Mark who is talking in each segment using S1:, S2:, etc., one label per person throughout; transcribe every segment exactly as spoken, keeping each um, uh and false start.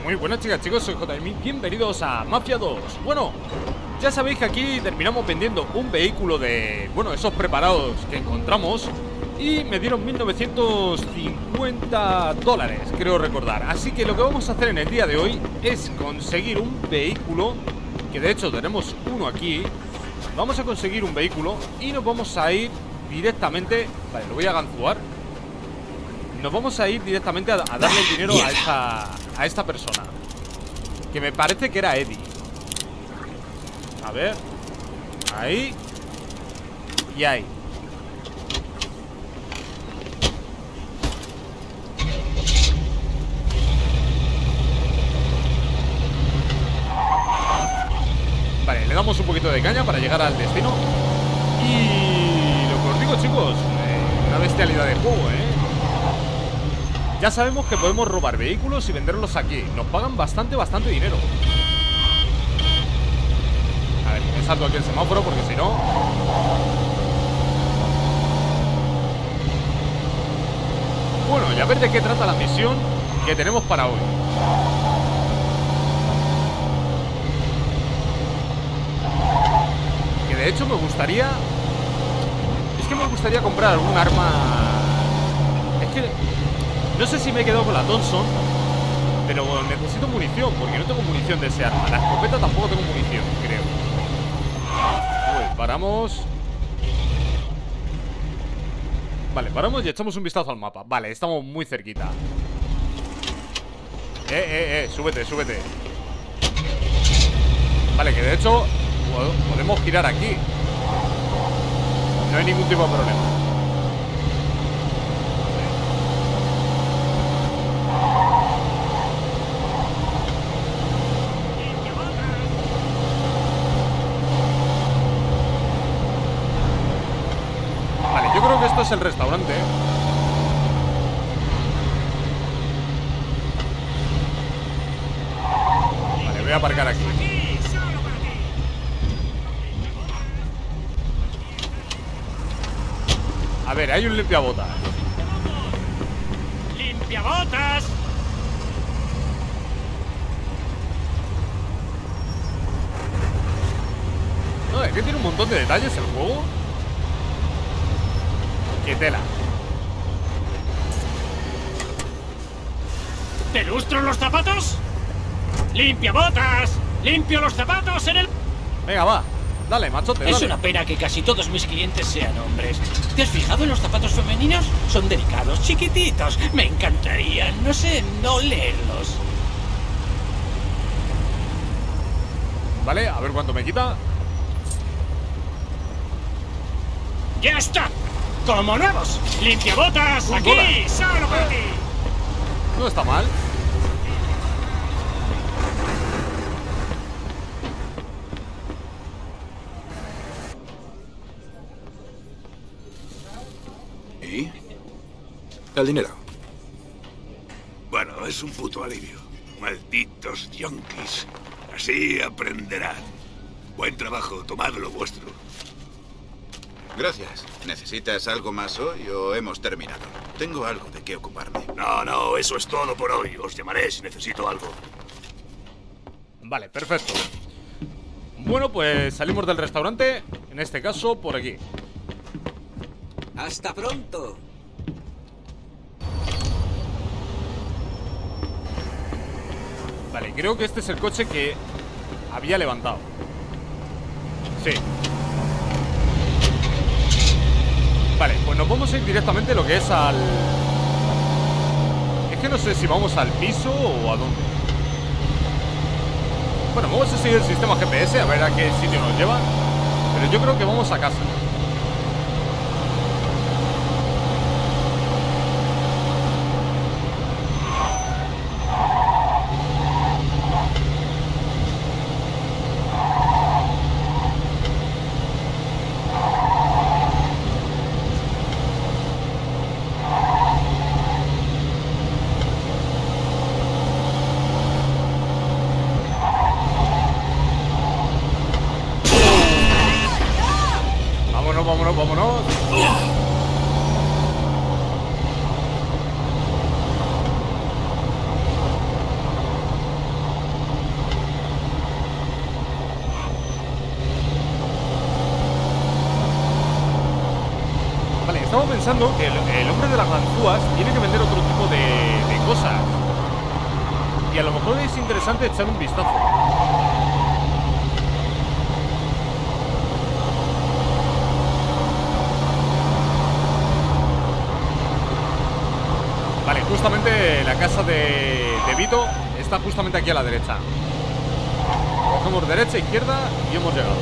S1: Muy buenas chicas, chicos, soy J M. Bienvenidos a Mafia dos. Bueno, ya sabéis que aquí terminamos vendiendo un vehículo de, bueno, esos preparados que encontramos, y me dieron mil novecientos cincuenta dólares, creo recordar. Así que lo que vamos a hacer en el día de hoy es conseguir un vehículo, que de hecho tenemos uno aquí. Vamos a conseguir un vehículo y nos vamos a ir directamente. Vale, lo voy a ganzuar. Nos vamos a ir directamente a, a darle el dinero a esta, a esta persona, que me parece que era Eddie. A ver. Ahí. Y ahí. Vale, le damos un poquito de caña para llegar al destino. Y lo que os digo, chicos, eh, una bestialidad de juego, ¿eh? Ya sabemos que podemos robar vehículos y venderlos aquí. Nos pagan bastante, bastante dinero. A ver, me salto aquí el semáforo porque si no... Bueno, y a ver de qué trata la misión que tenemos para hoy. Que de hecho me gustaría... Es que me gustaría comprar algún arma... Es que... No sé si me he quedado con la Thompson, pero necesito munición, porque no tengo munición de ese arma. La escopeta tampoco tengo munición, creo. Uy, paramos. Vale, paramos y echamos un vistazo al mapa. Vale, estamos muy cerquita. Eh, eh, eh, súbete, súbete. Vale, que de hecho podemos girar aquí. No hay ningún tipo de problema. Yo creo que esto es el restaurante. Vale, voy a aparcar aquí. A ver, hay un limpiabotas.
S2: ¡Limpiabotas!
S1: No, es que tiene un montón de detalles el juego. ¡Qué tela!
S2: ¿Te lustro los zapatos? ¡Limpiabotas! ¡Limpio los zapatos en el...!
S1: Venga, va. Dale, machote, dale.
S2: Es una pena que casi todos mis clientes sean hombres. ¿Te has fijado en los zapatos femeninos? Son delicados, chiquititos. Me encantaría, no sé, no leerlos.
S1: Vale, a ver cuánto me quita.
S2: ¡Ya está! ¡Como nuevos! ¡Limpiabotas!
S1: Un
S2: ¡Aquí!
S1: dólar.
S2: ¡Solo para ti!
S1: No está mal.
S3: ¿Y? El dinero.
S4: Bueno, es un puto alivio. Malditos yonkis. Así aprenderán. Buen trabajo, tomad lo vuestro.
S3: Gracias. ¿Necesitas algo más hoy o hemos terminado? Tengo algo de qué ocuparme.
S4: No, no, eso es todo por hoy. Os llamaré si necesito algo.
S1: Vale, perfecto. Bueno, pues salimos del restaurante. En este caso, por aquí.
S5: ¡Hasta pronto!
S1: Vale, creo que este es el coche que había levantado. Sí. Vale, pues nos vamos a ir directamente lo que es al... Es que no sé si vamos al piso o a dónde. Bueno, vamos a seguir el sistema G P S a ver a qué sitio nos lleva. Pero yo creo que vamos a casa. pensando que el, el hombre de las ganzúas tiene que vender otro tipo de, de cosas. Y a lo mejor es interesante echar un vistazo. Vale, justamente la casa de, de Vito está justamente aquí a la derecha. Cogemos derecha, izquierda y hemos llegado.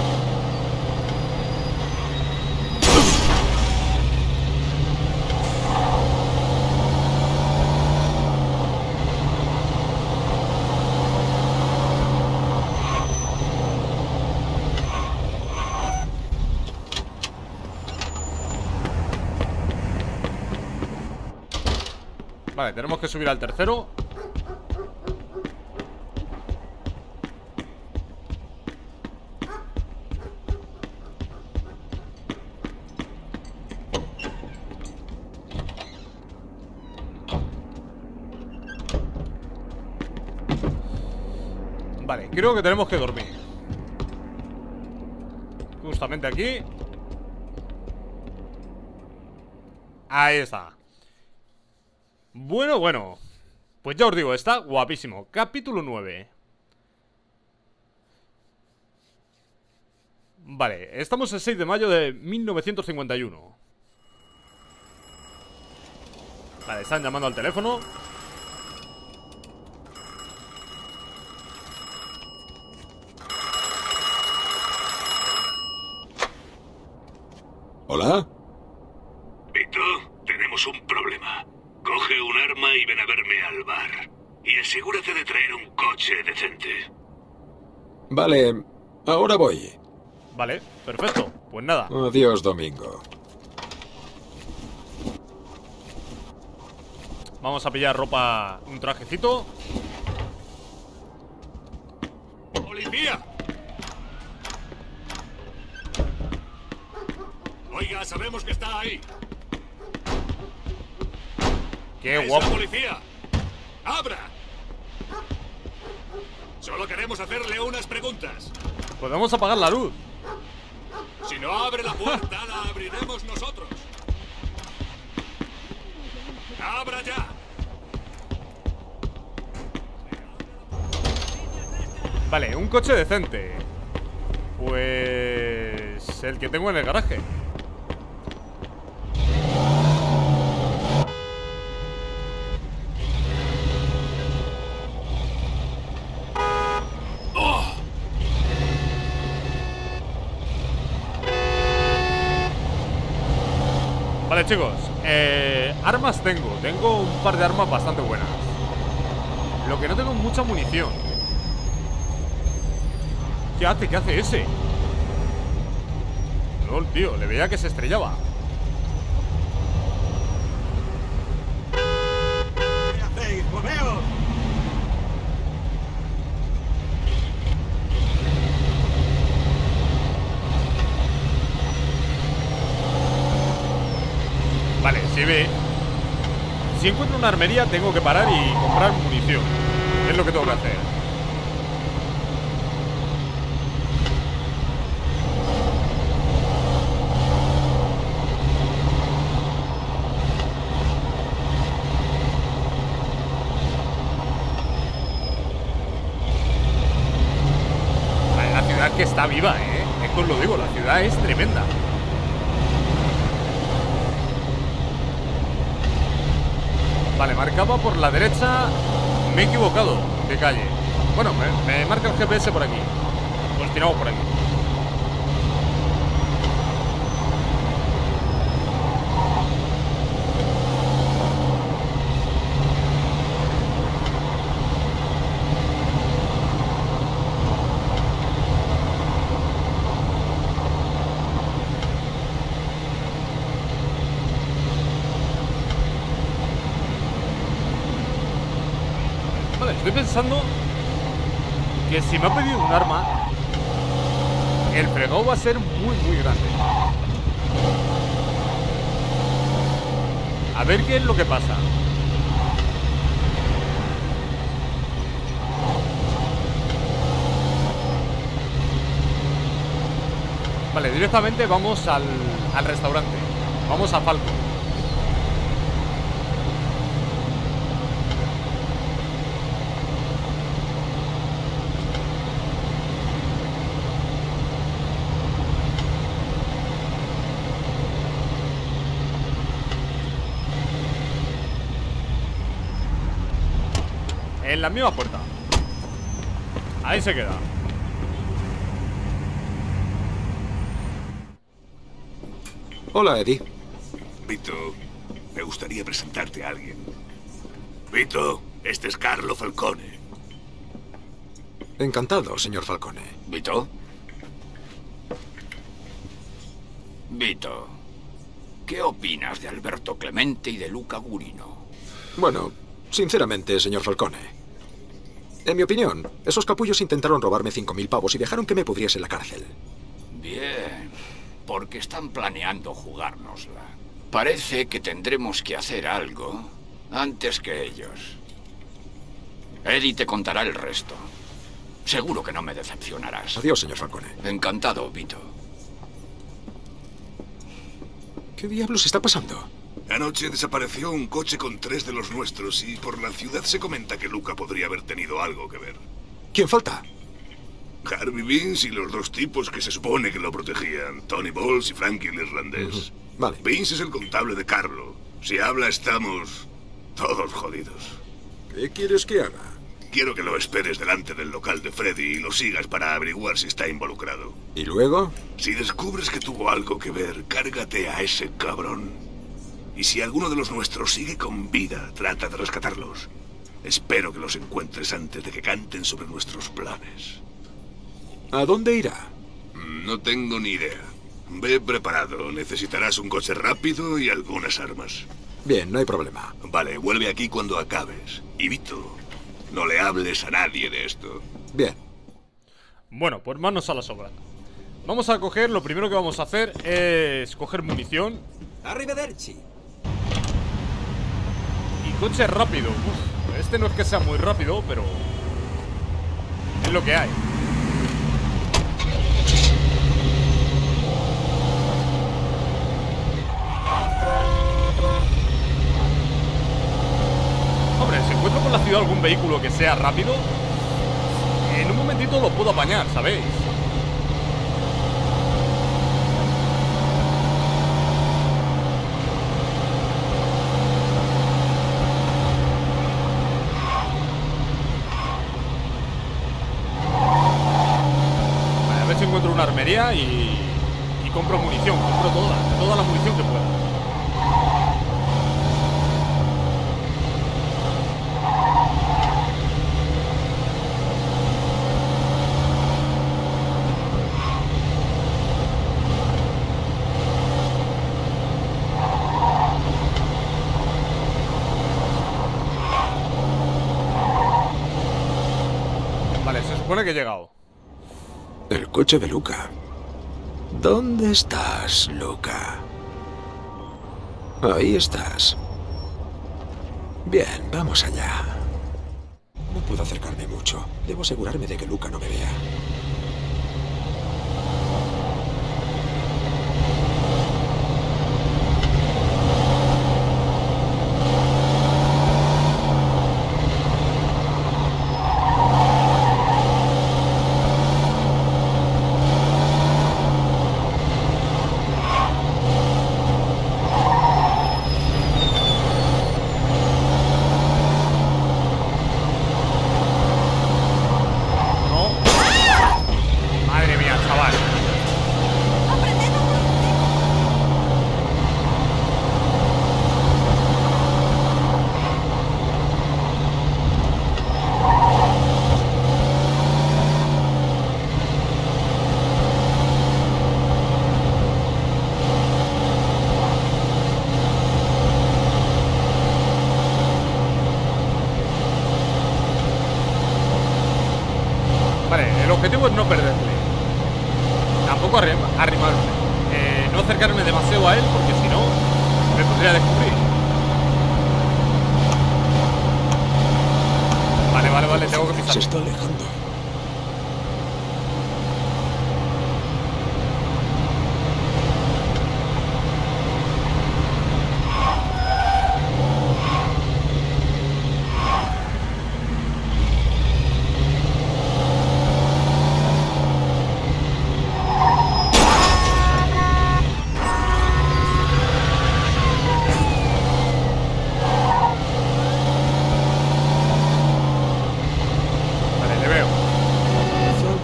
S1: Vale, tenemos que subir al tercero. Vale, creo que tenemos que dormir. Justamente aquí. Ahí está. Bueno, bueno. Pues ya os digo, está guapísimo. Capítulo nueve. Vale, estamos el seis de mayo de mil novecientos cincuenta y uno. Vale, están llamando al teléfono.
S4: ¿Hola? Vito, tenemos un problema. Coge un arma y ven a verme al bar. Y asegúrate de traer un coche decente.
S5: Vale, ahora voy.
S1: Vale, perfecto. Pues nada.
S5: Adiós, Domingo.
S1: Vamos a pillar ropa, un trajecito.
S4: ¡Policía! Oiga, sabemos que está ahí.
S1: ¡Qué
S4: ¡Es
S1: guapo!
S4: la policía! ¡Abra! Solo queremos hacerle unas preguntas.
S1: Podemos apagar la luz.
S4: Si no abre la puerta, la abriremos nosotros. ¡Abra ya!
S1: Vale, un coche decente. Pues... el que tengo en el garaje. Vale, chicos, eh, armas tengo. Tengo un par de armas bastante buenas. Lo que no tengo es mucha munición. ¿Qué hace? ¿Qué hace ese? No, tío, le veía que se estrellaba.
S4: ¿Qué hacéis? ¡Moveos!
S1: Vale, si ve. Si encuentro una armería tengo que parar y comprar munición. Es lo que tengo que hacer. Vale, la ciudad que está viva, eh. Es que os lo digo, la ciudad es tremenda. Vale, marcaba por la derecha. Me he equivocado de calle. Bueno, me, me marca el G P S por aquí. Pues tiramos por aquí. Vale, estoy pensando que si me ha pedido un arma, el fregado va a ser muy, muy grande. A ver qué es lo que pasa. Vale, directamente vamos al, al restaurante. Vamos a Falco. En la misma puerta. Ahí se queda.
S5: Hola, Eddie.
S4: Vito, me gustaría presentarte a alguien. Vito, este es Carlo Falcone.
S5: Encantado, señor Falcone.
S6: ¿Vito? Vito, ¿qué opinas de Alberto Clemente y de Luca Gurino?
S5: Bueno, sinceramente, señor Falcone, en mi opinión, esos capullos intentaron robarme cinco mil pavos y dejaron que me pudriese en la cárcel.
S6: Bien, porque están planeando jugárnosla. Parece que tendremos que hacer algo antes que ellos. Eddie te contará el resto. Seguro que no me decepcionarás.
S5: Adiós, señor Falcone.
S6: Encantado, Vito.
S5: ¿Qué diablos está pasando?
S4: Anoche desapareció un coche con tres de los nuestros y por la ciudad se comenta que Luca podría haber tenido algo que ver.
S5: ¿Quién falta?
S4: Harvey Vince y los dos tipos que se supone que lo protegían, Tony Bowles y Frankie el irlandés.
S5: Uh-huh. Vale.
S4: Vince es el contable de Carlo. Si habla, estamos todos jodidos.
S5: ¿Qué quieres que haga?
S4: Quiero que lo esperes delante del local de Freddy y lo sigas para averiguar si está involucrado.
S5: ¿Y luego?
S4: Si descubres que tuvo algo que ver, cárgate a ese cabrón. Y si alguno de los nuestros sigue con vida, trata de rescatarlos. Espero que los encuentres antes de que canten sobre nuestros planes.
S5: ¿A dónde irá?
S4: No tengo ni idea. Ve preparado. Necesitarás un coche rápido y algunas armas.
S5: Bien, no hay problema.
S4: Vale, vuelve aquí cuando acabes. Y Vito, no le hables a nadie de esto.
S5: Bien.
S1: Bueno, pues manos a la obra. Vamos a coger, lo primero que vamos a hacer es coger munición.
S7: Arrivederci.
S1: Y coche rápido. Uf, este no es que sea muy rápido, pero es lo que hay. Hombre, si encuentro por la ciudad algún vehículo que sea rápido, en un momentito lo puedo apañar, ¿sabéis? Vale, a ver si encuentro una armería y, y compro munición, compro toda, toda la munición que pueda. Vale, se supone que he llegado.
S5: El coche de Luca. ¿Dónde estás, Luca? Ahí estás. Bien, vamos allá. No puedo acercarme mucho. Debo asegurarme de que Luca no me vea.
S1: El objetivo es no perderle. Tampoco arrim arrimarme. Eh, no acercarme demasiado a él porque si no me podría descubrir. Vale, vale, vale, tengo que pisar.
S5: Se está alejando.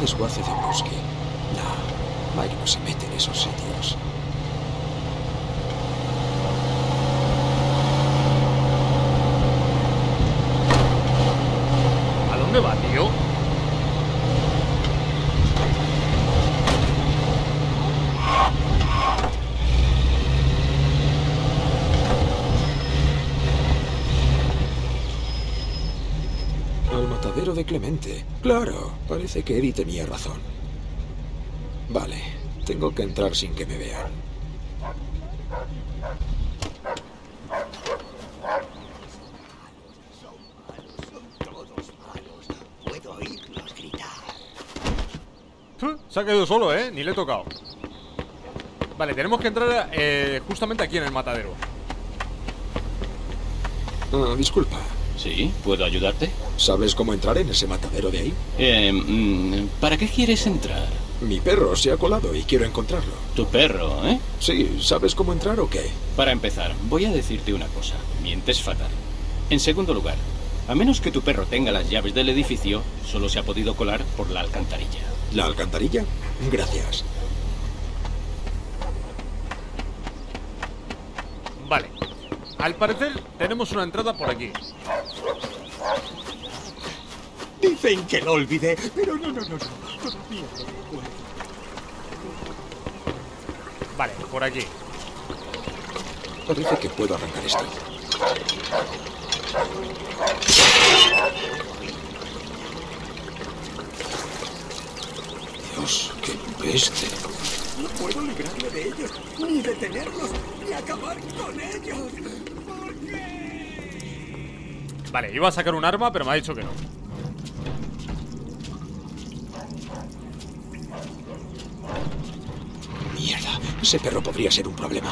S5: desguace de bosque. No, Mike no se mete en esos sitios.
S1: ¿A dónde va, tío?
S5: Al matadero de Clemente. Claro, parece que Eddie tenía razón. Vale, tengo que entrar sin que me vean.
S1: Puh, se ha quedado solo, ¿eh? Ni le he tocado. Vale, tenemos que entrar eh, justamente aquí en el matadero.
S5: Ah, disculpa.
S7: Sí, ¿puedo ayudarte?
S5: ¿Sabes cómo entrar en ese matadero de ahí?
S7: Eh, mm, ¿para qué quieres entrar?
S5: Mi perro se ha colado y quiero encontrarlo.
S7: Tu perro, ¿eh?
S5: Sí, ¿sabes cómo entrar o qué?
S7: Para empezar, voy a decirte una cosa. Mientes fatal. En segundo lugar, a menos que tu perro tenga las llaves del edificio, solo se ha podido colar por la alcantarilla.
S5: ¿La alcantarilla? Gracias.
S1: Vale. Al parecer tenemos una entrada por aquí.
S8: Dicen que lo olvidé, pero no, no, no, no. Todavía lo recuerdo.
S1: Vale, por aquí.
S5: Parece que puedo arrancar esto. Dios, qué peste.
S8: No puedo librarme de ellos, ni detenerlos, ni acabar con ellos. ¿Por qué?
S1: Vale, iba a sacar un arma, pero me ha dicho que no.
S5: Mierda, ese perro podría ser un problema.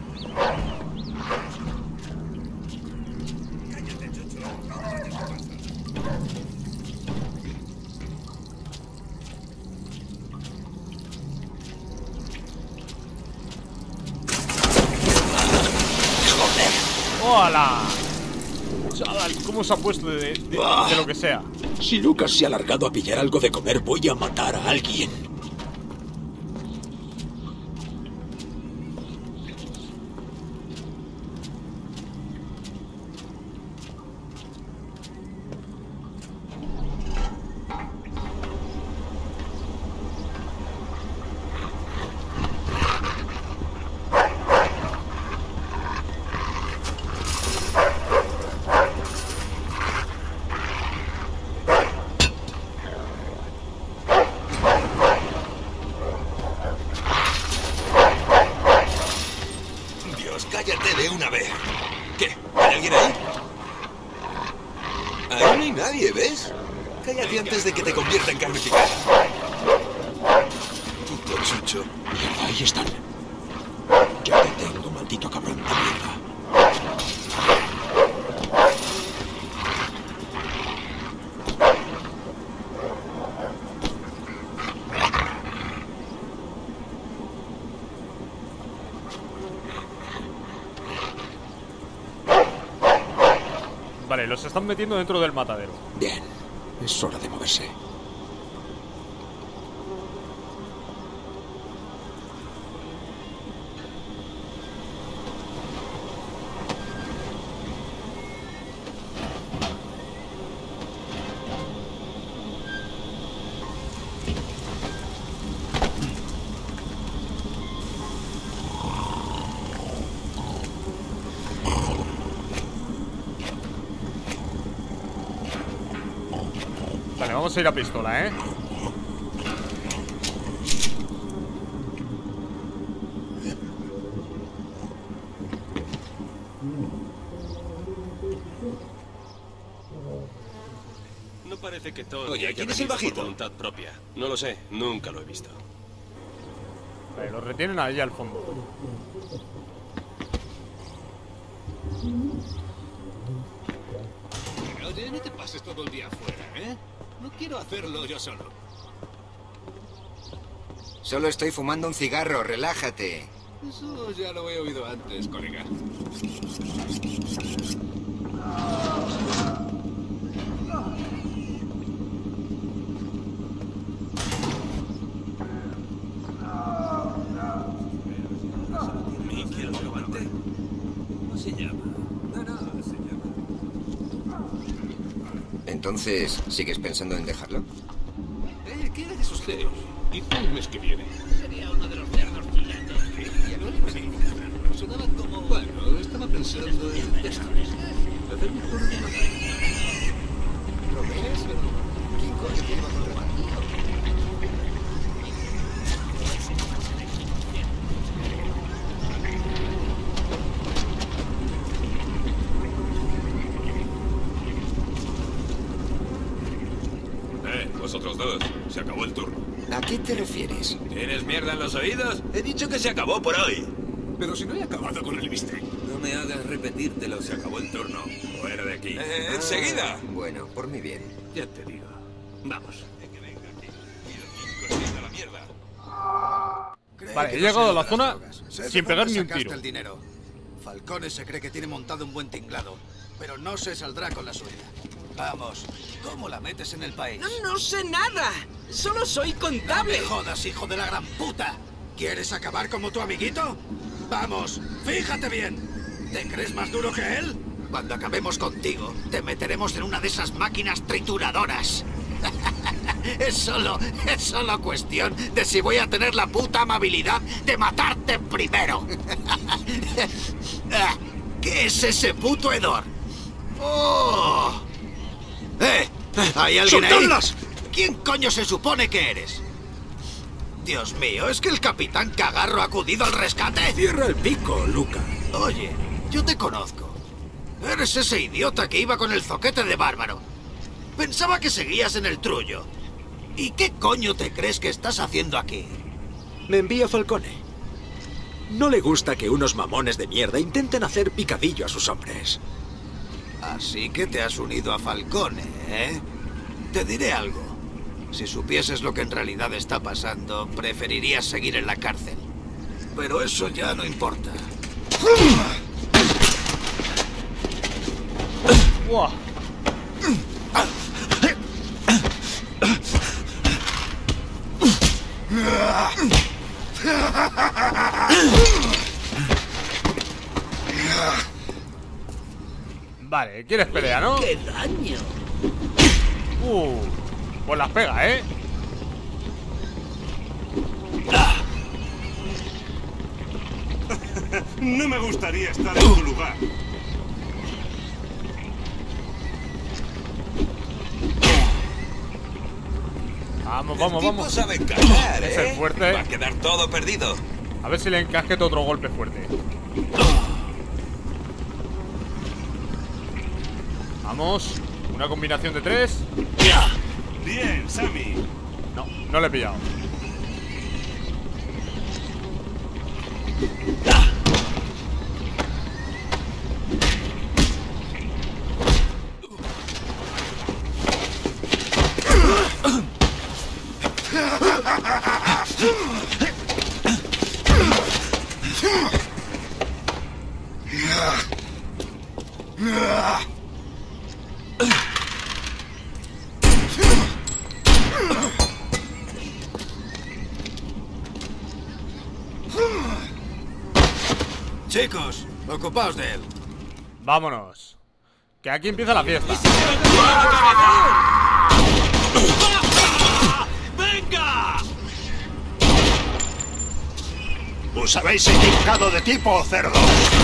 S1: ¡Hola! Chaval, ¿cómo se ha puesto de, de, de, de lo que sea?
S5: Si Lucas se ha largado a pillar algo de comer, voy a matar a alguien.
S8: Cállate de una vez. ¿Qué? ¿Hay alguien ahí? Ahí no hay nadie, ¿ves? Cállate antes de que te convierta en carne picada. Puto chucho.
S5: Mierda, ahí están. Ya te tengo, maldito cabrón de mierda.
S1: Vale, los están metiendo dentro del matadero.
S5: Bien, es hora de moverse.
S1: Vale, vamos a ir a pistola, ¿eh?
S9: No parece que todo
S8: Oye,
S9: haya
S8: ¿quién es el
S9: venido por
S8: bajito?
S9: voluntad propia. No lo sé, nunca lo he visto.
S1: Vale, los retienen ahí al fondo.
S8: Oye, no te pases todo el día afuera, ¿eh? No quiero hacerlo yo solo.
S10: Solo estoy fumando un cigarro, relájate.
S8: Eso ya lo he oído antes, colega.
S10: Entonces, ¿sigues pensando en dejarlo?
S9: Eh, ¿qué era de esos cerdos? ¿Y tú el mes que viene?
S2: Sería uno de los cerdos gigantes.
S9: Sonaban como... Bueno, estaba pensando en... esto. Hacer un turno de batalla.
S10: ¿Lo ves? ¿Quién coño te iba a contratar?
S9: Eh, vosotros dos. Se acabó el turno.
S10: ¿A qué te refieres?
S9: ¿Tienes mierda en los oídos? He dicho que se acabó por hoy. Pero si no he acabado con el bistec.
S11: No me hagas repetírtelo.
S9: Se acabó el turno. Fuera de aquí.
S11: Eh,
S10: Ah,
S11: enseguida.
S10: Bueno, por mi bien.
S9: Ya te digo. Vamos.
S1: Vale, he llegado a la zona sin pegar ni un tiro.
S12: El dinero. Falcone se cree que tiene montado un buen tinglado, pero no se saldrá con la suya. Vamos, ¿cómo la metes en el país?
S8: No, no sé nada. Solo soy
S12: ¡No
S8: contable.
S12: me jodas, hijo de la gran puta! ¿Quieres acabar como tu amiguito? Vamos, fíjate bien. ¿Te crees más duro que él? Cuando acabemos contigo, te meteremos en una de esas máquinas trituradoras. Es solo, es solo cuestión de si voy a tener la puta amabilidad de matarte primero. ¿Qué es ese puto hedor? ¡Oh! ¡Eh! ¿Hay alguien ahí?
S4: ¡Soltadlas!
S12: ¿Quién coño se supone que eres? Dios mío, ¿es que el capitán Cagarro ha acudido al rescate?
S4: Cierra el pico, Luca.
S12: Oye, yo te conozco. Eres ese idiota que iba con el zoquete de bárbaro. Pensaba que seguías en el trullo. ¿Y qué coño te crees que estás haciendo aquí?
S5: Me envía Falcone. No le gusta que unos mamones de mierda intenten hacer picadillo a sus hombres.
S12: Así que te has unido a Falcone, ¿eh? Te diré algo. Si supieses lo que en realidad está pasando, preferirías seguir en la cárcel. Pero eso ya no importa.
S1: ¡Buah! Vale, ¿quieres pelea, no?
S8: ¡Qué daño!
S1: Uh, pues las pega, ¿eh?
S4: No me gustaría estar en tu lugar.
S1: Vamos, vamos,
S11: El tipo
S1: vamos.
S11: sabe encajar,
S1: Es
S11: ¿eh?
S1: el fuerte.
S11: Va a quedar todo perdido.
S1: A ver si le encasqueto otro golpe fuerte. Vamos. Una combinación de tres.
S4: Bien, Sammy.
S1: No, no le he pillado.
S12: Chicos, ocupaos de él.
S1: Vámonos. Que aquí empieza la fiesta.
S8: ¡Venga!
S4: Os habéis equivocado de tipo, cerdo.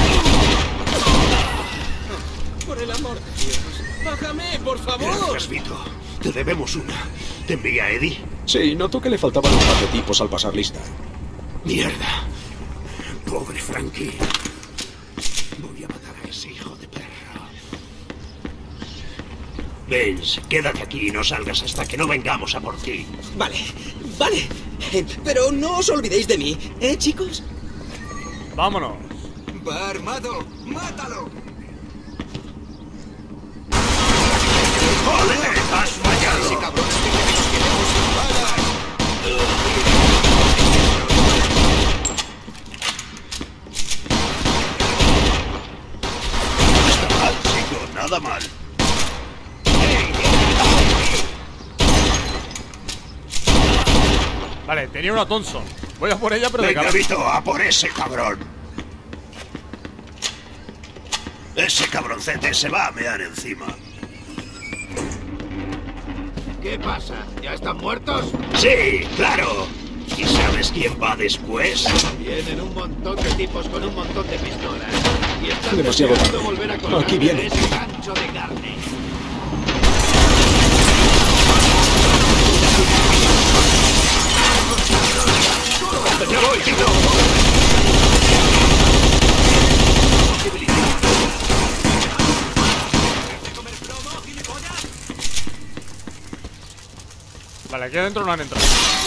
S8: Por el amor de Dios. Bájame, por favor.
S4: Gracias, Vito. Te debemos una. ¿Te envía a Eddie?
S5: Sí, notó que le faltaban un par de tipos al pasar lista.
S4: Mierda. Pobre Frankie. Voy a matar a ese hijo de perro. Vince, quédate aquí y no salgas hasta que no vengamos a por ti.
S8: Vale, vale. Eh, Pero no os olvidéis de mí, ¿eh, chicos?
S1: Vámonos.
S10: Va armado. ¡Mátalo!
S4: ¡Joder! ¡Has fallado!
S10: Ese cabrón que nos queremos que pagas.
S4: Está mal, chico. Nada mal.
S1: Vale, tenía una Thompson. Voy a por ella, pero de
S4: Venga,
S1: cabeza.
S4: Vito, a por ese cabrón. Ese cabroncete se va a mear encima.
S12: ¿Qué pasa? ¿Ya están muertos?
S4: Sí, claro. ¿Y sabes quién va después?
S12: Vienen un montón de tipos con un montón de pistolas. Y están
S5: Demasiado
S12: deseando
S5: tarde.
S12: volver a colgarme
S5: Aquí viene.
S12: de ese gancho de carne.
S4: ¡Ya voy, tío!
S1: Vale, aquí adentro no han entrado.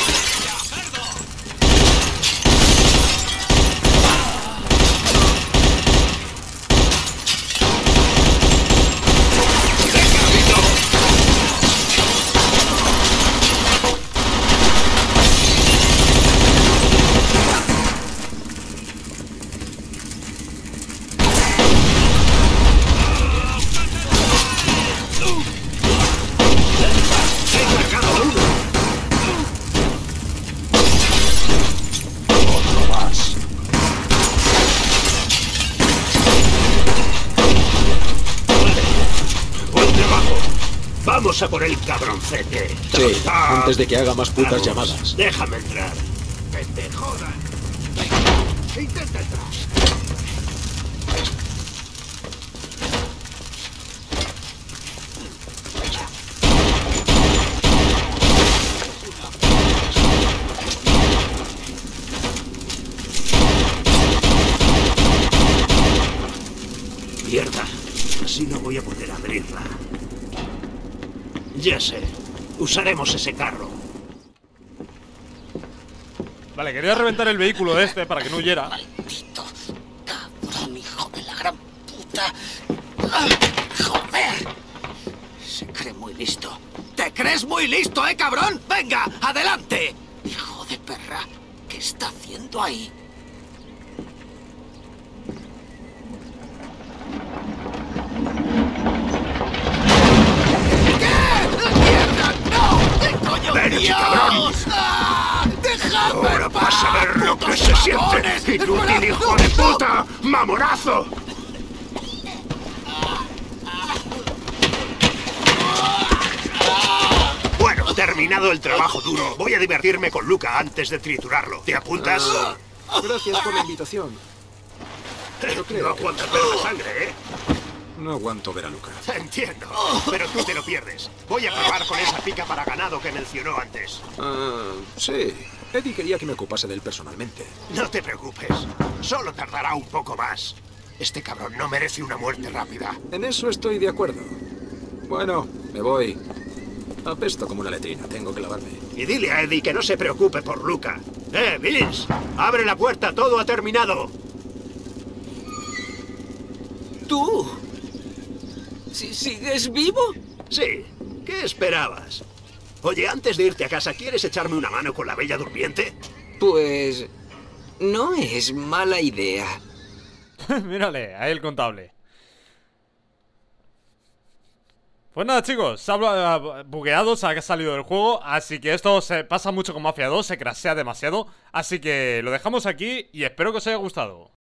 S4: Vamos a por el cabroncete.
S5: Sí, antes de que haga más putas
S4: Vamos,
S5: llamadas.
S4: Déjame entrar.
S12: ¡Que te jodan! Venga, intenta entrar.
S4: Mierda. Así no voy a poder abrirla. Ya sé. Usaremos ese carro.
S1: Vale, quería reventar el vehículo de este para que no huyera.
S12: Maldito cabrón, hijo de la gran puta. ¡Ah! ¡Joder! Se cree muy listo. ¿Te crees muy listo, eh, cabrón? ¡Venga, adelante! Hijo de perra, ¿qué está haciendo ahí?
S4: ¡Ven, cabrón!
S12: ¡Ah! ¡Déjame!
S4: Ahora vas a ver lo que se siente. ¡Inútil hijo de puta! ¡Mamonazo! Bueno, terminado el trabajo duro, voy a divertirme con Luca antes de triturarlo. ¿Te apuntas?
S5: Ah, gracias por la invitación. Pero creo
S4: No
S5: que-
S4: aguantas ver la sangre, ¿eh?
S5: No aguanto ver a Luca.
S4: Entiendo, pero tú te lo pierdes. Voy a probar con esa pica para ganado que mencionó antes.
S5: Ah, sí. Eddie quería que me ocupase de él personalmente.
S4: No te preocupes, solo tardará un poco más. Este cabrón no merece una muerte rápida.
S5: En eso estoy de acuerdo. Bueno, me voy. Apesto como una letrina, tengo que lavarme.
S4: Y dile a Eddie que no se preocupe por Luca. ¡Eh, Vince! ¡Abre la puerta! ¡Todo ha terminado!
S13: ¿Tú? ¿Si sigues vivo?
S4: Sí. ¿Qué esperabas? Oye, antes de irte a casa, ¿quieres echarme una mano con la Bella Durmiente?
S13: Pues... no es mala idea.
S1: Mírale, ahí el contable. Pues nada, chicos, se ha bugueado, se ha salido del juego. Así que esto se pasa mucho con Mafia dos, se crashea demasiado. Así que lo dejamos aquí y espero que os haya gustado.